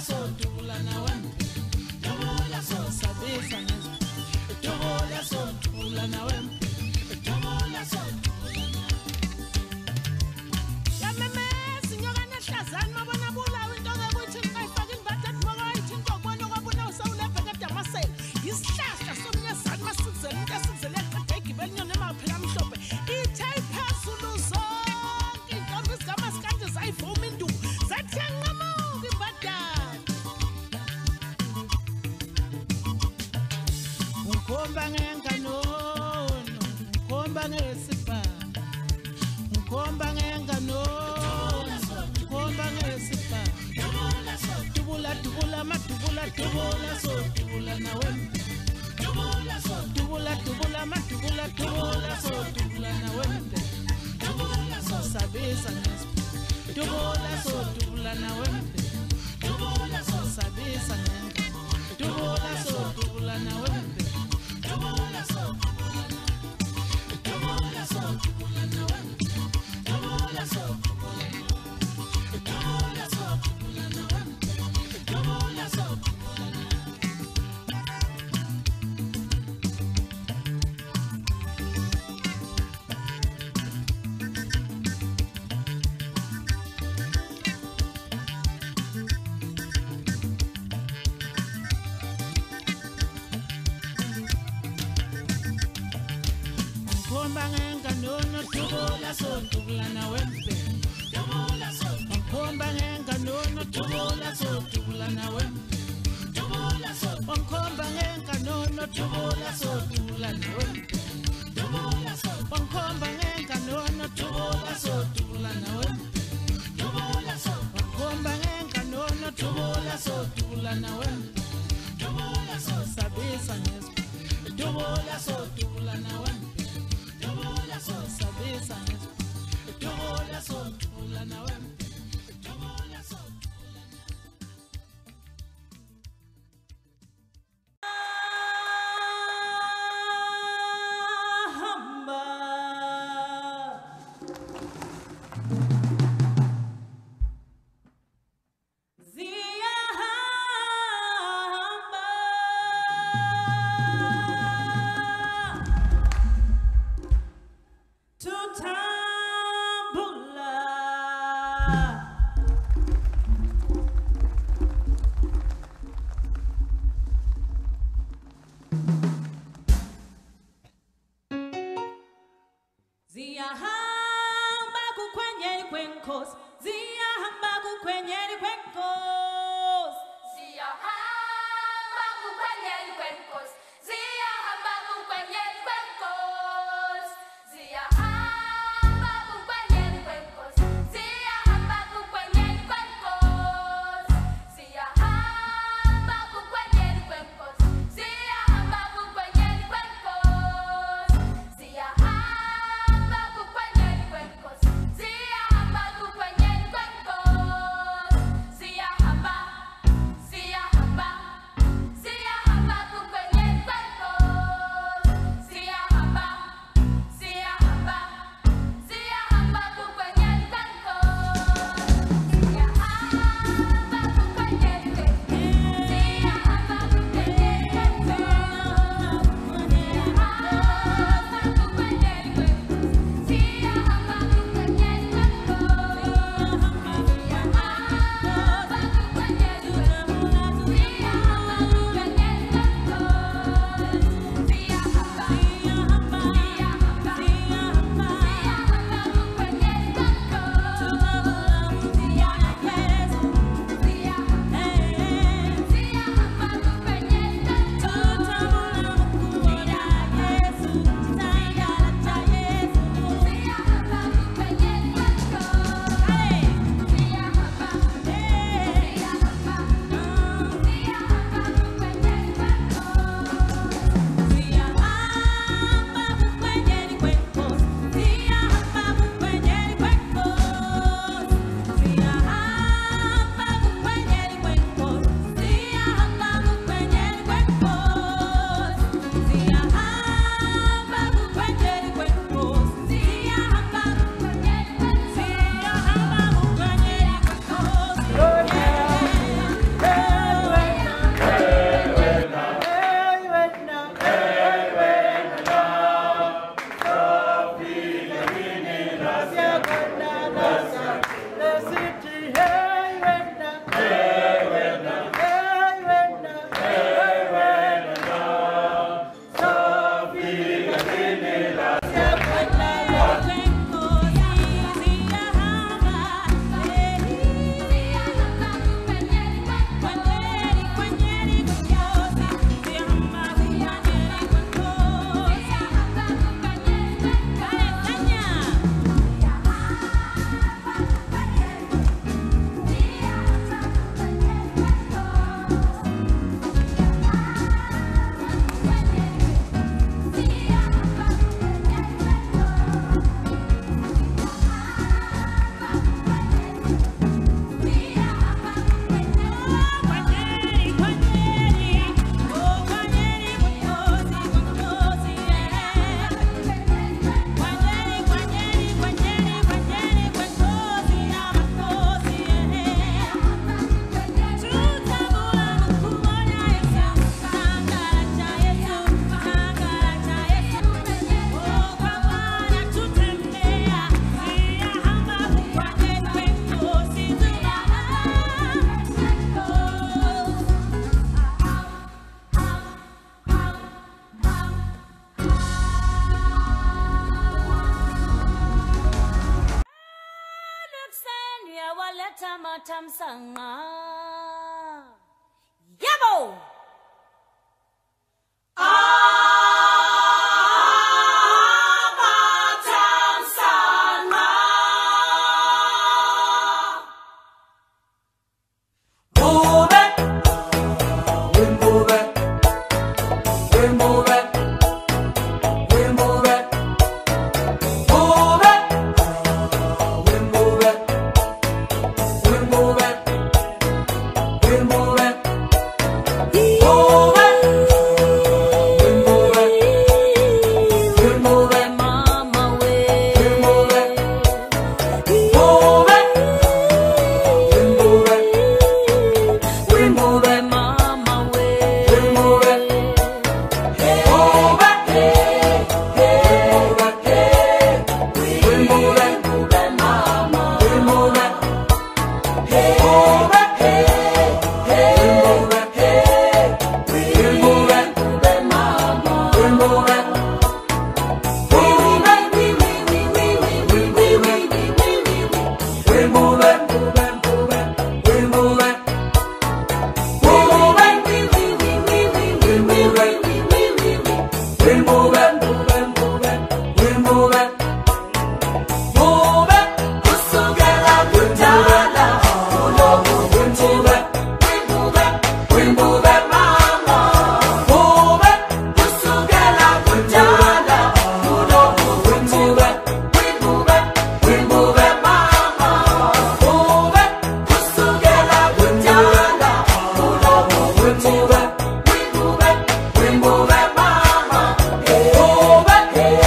sotula na wempe tobola so sabisa ngezo tobola sotula na wempe tobola sotula na ya meme sinyoka nehlazani mabona bulawa into ukuthi ngayifaka inbatha moka ithi into kubona kwabona usawulebheka damasela isihlahla somnyazani masizela into esizele eqede igibela inyoni emaphela amhlophe ithe iphezulu zonke intombi zigama sikanje zayivuma induku zathi yanqamuka imbadala ukhomba ngenganono ukhomba ngesibhamu ukhomba ngenganono ukhomba ngesibhamu tubula tubula matubula tubula so tubula na wempe tubula so tubula tubula matubula tubula so tubula na wempe tubula so sabisa ngeso tubula so tubula na wempe tubula so sabisa ngeso tubula so tubula na wempe tubula so tubula so tubula na wempe tubula so tubula so tubula na wempe tubula so ukhomba ngenganono tubula so tubula na wempe tubula so ukhomba ngenganono tubula so tubula na wempe tubula so ukhomba ngenganono tubula so tubula na wempe tubula so ukhomba ngenganono tubula so tubula na wempe tubula so ukhomba ngenganono tubula so tubula na wempe tubula so sabisa ngeso tubula so tubula na wempe tubula so sabisa ngeso tubula so tubula na wempe tubula so waletha mathamsanqa yebo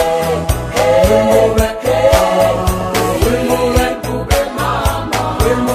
We're